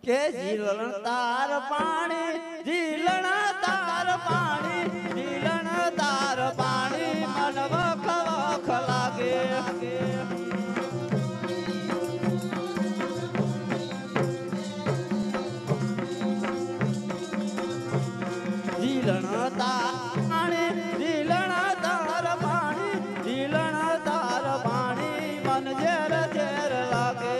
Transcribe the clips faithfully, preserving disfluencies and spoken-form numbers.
કે જીલણ તાર પાણી જીલણ તાર પાણી જીલણ તાર પાણી મન વખ વખ લાગે જીલણ તાર પાણી જીલણ તાર પાણી જીલણ તાર પાણી મન ઝેર ઝેર લાગે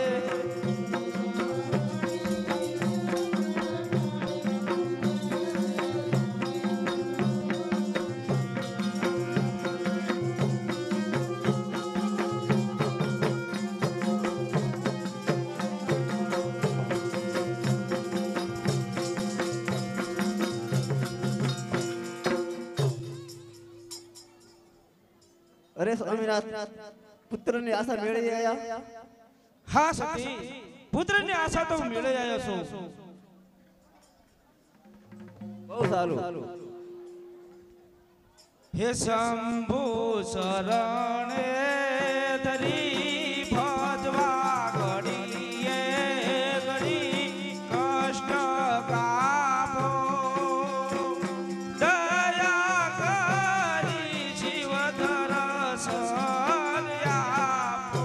અરે સ્વામીનાથ પુત્રની આશા મેળવી આયા હા સતી પુત્રની આશા તો મેળવી આવ્યો છું બહુ સારું હે શંભુ શરણે ધરી ભજવા ઘડીએ ઘડી કષ્ટ કાપો દયા કરી શિવ દર્શન આપો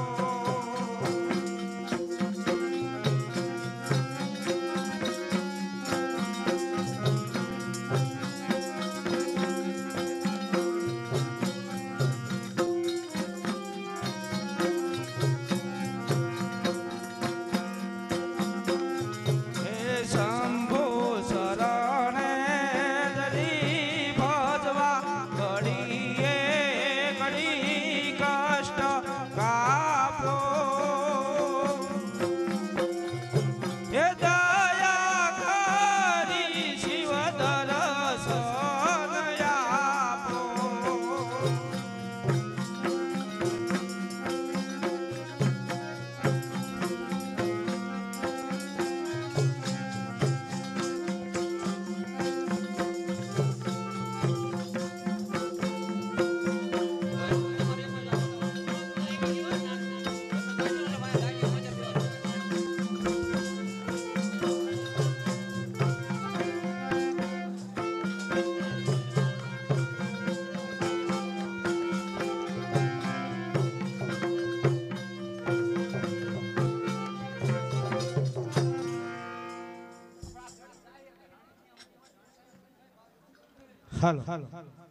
હાલો હાલો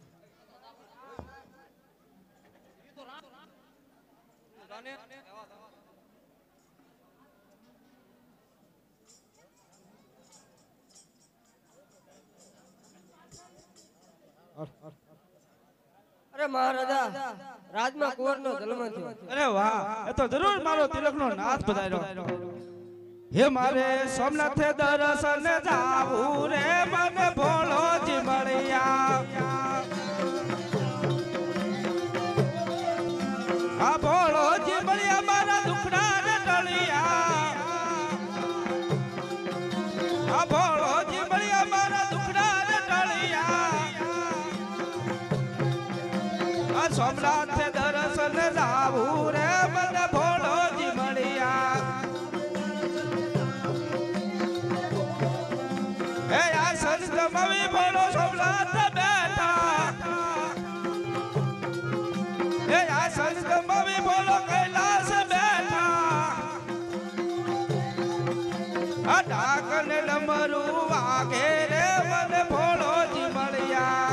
અરે મહારાજા રાજમાં કુંવરનો જન્મ થયો અરે વાહ એ તો જરૂર મારો તિલકનો નાથ પધાર્યો હે મારે સોમનાથે દર્શન જાવું રે મને ભોળોજી મળ્યા આ ભોળોજી મળ્યા મારા દુખડા ને ટળિયા આ ભોળોજી મળ્યા મારા દુખડા ને ટળિયા આ સોમનાથે દર્શન જાવું રે મને ભોળોજી મળ્યા હે આ સંત મવી ભોળો સોમનાથ બેઠા હે આ સંત મવી ભોળો કૈલાસ બેઠા આ ડાક ને ડમરું વાગે રે મને ભોળોજી મળ્યા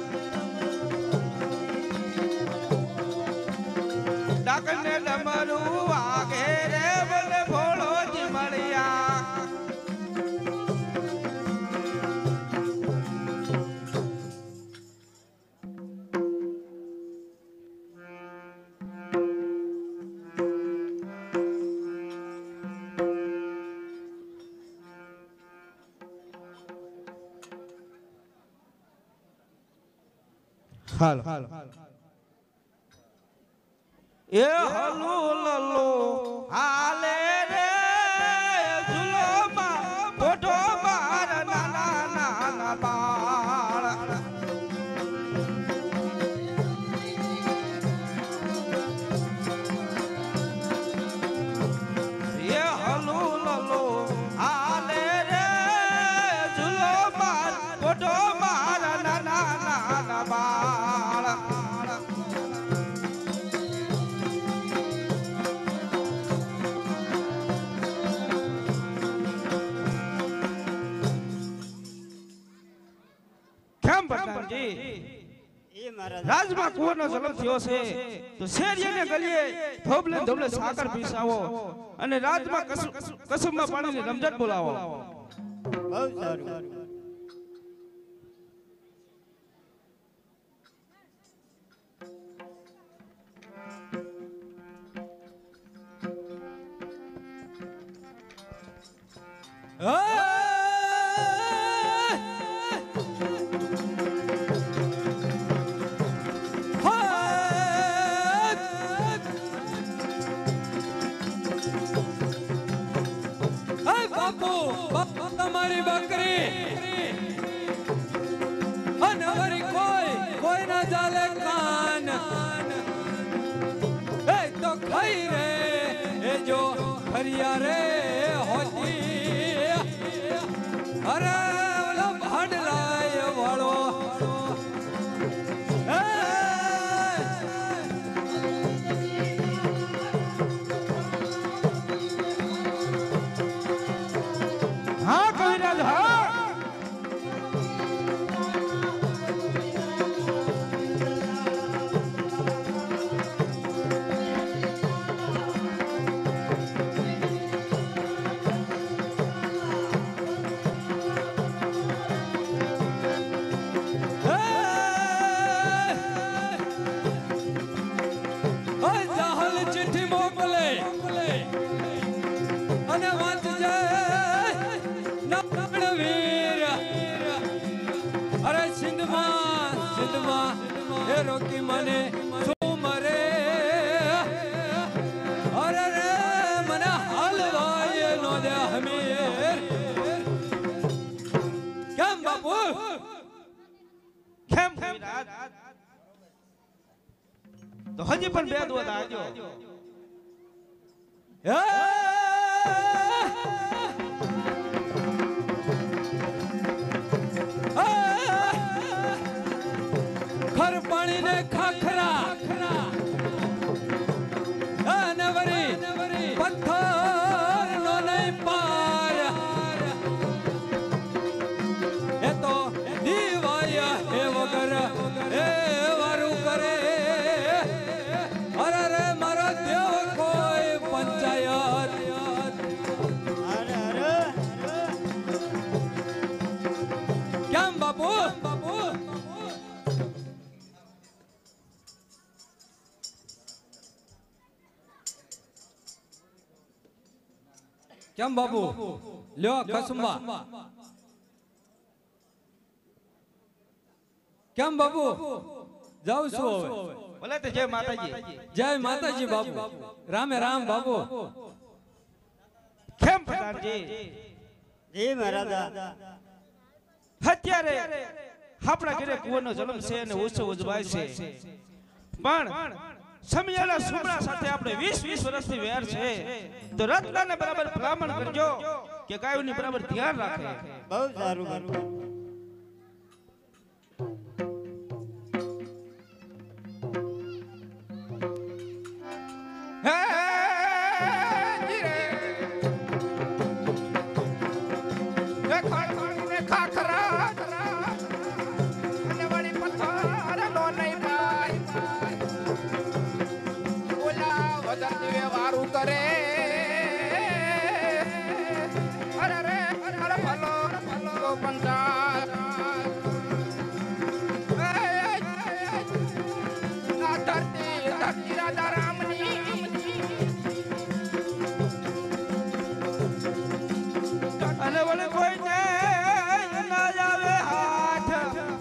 ડાક ને ડમરું વાગે રે મને ભોળોજી મળ્યા હાલો એ હલુ લલો હાલે રે ઝુલોમાં ફોટો માર નાના નાના બાળ એ હલુ લલો હાલે પ્રધાનજી એ મહારાજ રાજમાં કુંવરનો જન્મ થયો છે તો શેરીને ગલીએ ધોબલે ધોબલે સાકર પીસાવો અને રાજમાં કસુમમાં પાણીની રમઝટ બોલાવો. બહુ સારું. તમારી બકરી અનવરી કોઈ કોઈ ના ચાલે કાન એ તો ખાઈ રે એ જો ખરિયા રે હોતી અરે ઓલો ભાડલાય વાળો હા કવિરાજ હા ચિઠ્ઠી મોકલે અને વાંચજે વીર અરે સિંધમાં સિંધમાં એ રોકી મને શું મરે અરે રે મને હાલવાય નો દે હમીર કેમ બાપુ કેમ કવિરાજ તો હજી પણ બે દોત આજો ખર પાણી ને ખાખરા નવરી પથ્થર નો નહીં પાર એ તો દીવાય એ વગર એ વારું કરે અરે રે મારો દેવ કોઈ પંચાયત અરે અરે કેમ બાપુ બાપુ કેમ બાપુ લ્યો કસુંબા કેમ બાપુ જાઉં છું હવે બોલે તે જય માતાજી જય માતાજી બાપુ રામે રામ બાપુ કેમ પ્રધાનજી જી મહારાજ અત્યારે આપણા ઘરે કુંવરનો જન્મ છે અને ઉત્સવ ઉજવાય છે પણ સમયાના સુમરા સાથે આપણે વીસ વીસ વર્ષથી વેર છે તો રત્નાને બરાબર ભલામણ કરજો કે ગાયોની બરાબર ધ્યાન રાખે. બહુ સારું બાપુ. હે જીરે હે ખાખરા ને ખાખરા અને વળી પથ્થર નો નહીં પાય ઓલા વજન દિવે વારું કરે અરે રે અરે ભલો ભલો પંચાર આ ધરતી ધરતી રાજા રામની અને વળી કોઈ ને ના આવે હાથ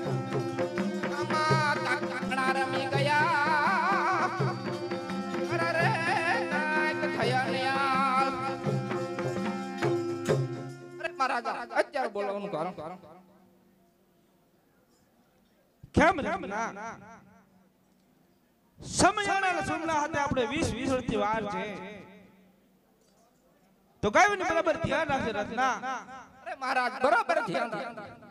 આમાં કાકડા રમી ગયા અરે રે નાક થયા ને અરે મહારાજા અત્યારે બોલવાનું કારણ કેમ કેમ ના સમયાના સુમલા હાથે આપણે વીસ વીસ વર્ષથી વાર છે તો ગાયોની બરાબર ધ્યાન રાખે રત્ના. અરે મહારાજ બરાબર ધ્યાન રાખજો.